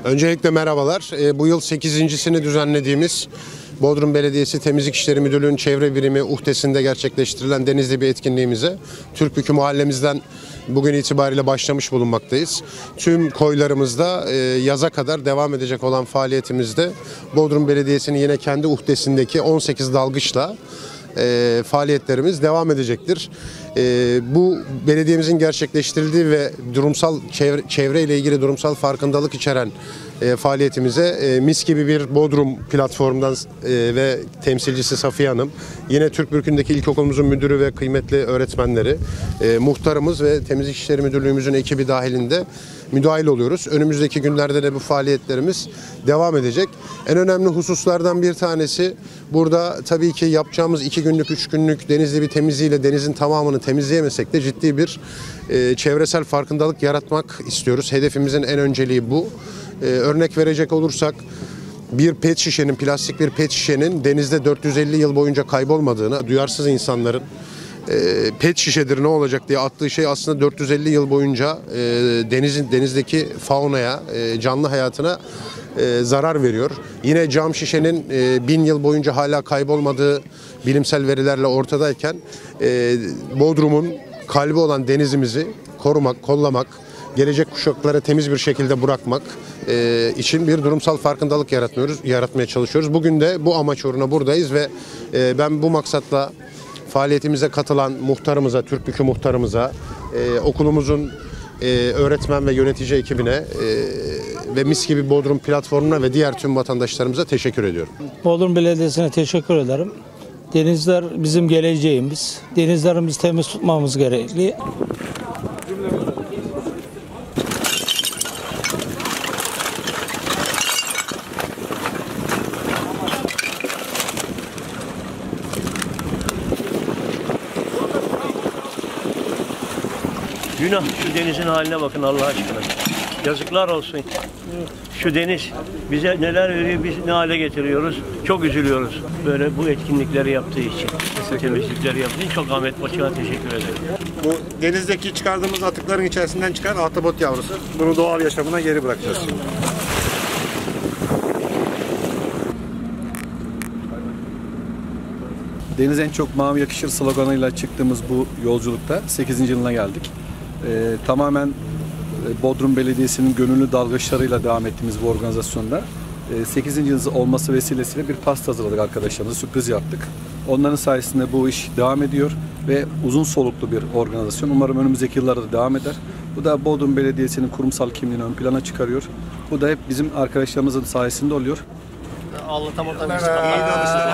Öncelikle merhabalar. Bu yıl 8.'sini düzenlediğimiz Bodrum Belediyesi Temizlik İşleri Müdürlüğü'nün çevre birimi uhdesinde gerçekleştirilen Denizli bir etkinliğimize Türkbükü mahallemizden bugün itibariyle başlamış bulunmaktayız. Tüm koylarımızda yaza kadar devam edecek olan faaliyetimizde Bodrum Belediyesi'nin yine kendi uhdesindeki 18 dalgıçla faaliyetlerimiz devam edecektir. Bu belediyemizin gerçekleştirdiği ve çevre ile ilgili durumsal farkındalık içeren faaliyetimize mis gibi bir Bodrum platformundan ve temsilcisi Safiye Hanım, yine Türkbükü'ndeki ilkokulumuzun müdürü ve kıymetli öğretmenleri, muhtarımız ve Temizlik İşleri Müdürlüğümüzün ekibi dahilinde müdahil oluyoruz. Önümüzdeki günlerde de bu faaliyetlerimiz devam edecek. En önemli hususlardan bir tanesi burada tabii ki yapacağımız 2 günlük 3 günlük Denizli bir temizliğiyle denizin tamamını temizleyemesek de ciddi bir çevresel farkındalık yaratmak istiyoruz. Hedefimizin en önceliği bu. Örnek verecek olursak bir pet şişenin, plastik bir pet şişenin denizde 450 yıl boyunca kaybolmadığını, duyarsız insanların pet şişedir ne olacak diye attığı şey aslında 450 yıl boyunca denizdeki faunaya, canlı hayatına zarar veriyor. Yine cam şişenin 1000 yıl boyunca hala kaybolmadığı bilimsel verilerle ortadayken Bodrum'un kalbi olan denizimizi korumak, kollamak, gelecek kuşaklara temiz bir şekilde bırakmak için bir durumsal farkındalık yaratmaya çalışıyoruz. Bugün de bu amaç uğruna buradayız ve ben bu maksatla faaliyetimize katılan muhtarımıza, Türkbükü muhtarımıza, okulumuzun öğretmen ve yönetici ekibine ve mis gibi Bodrum platformuna ve diğer tüm vatandaşlarımıza teşekkür ediyorum. Bodrum Belediyesi'ne teşekkür ederim. Denizler bizim geleceğimiz. Denizlerimizi temiz tutmamız gerekli. Günah, şu denizin haline bakın Allah aşkına. Yazıklar olsun. Şu deniz bize neler veriyor, biz ne hale getiriyoruz. Çok üzülüyoruz böyle bu etkinlikleri yaptığı için. Temizlikleri yaptığı için çok Ahmet Başkan'a teşekkür ederim. Bu denizdeki çıkardığımız atıkların içerisinden çıkan ahtapot yavrusu. Bunu doğal yaşamına geri bırakacağız şimdi. Deniz en çok mavi yakışır sloganıyla çıktığımız bu yolculukta 8. yılına geldik. Tamamen Bodrum Belediyesi'nin gönüllü dalgıçlarıyla devam ettiğimiz bu organizasyonda 8. yıl olması vesilesiyle bir pasta hazırladık arkadaşlarımıza, sürpriz yaptık. Onların sayesinde bu iş devam ediyor ve uzun soluklu bir organizasyon. Umarım önümüzdeki yıllarda da devam eder. Bu da Bodrum Belediyesi'nin kurumsal kimliğini ön plana çıkarıyor. Bu da hep bizim arkadaşlarımızın sayesinde oluyor. Allah'tan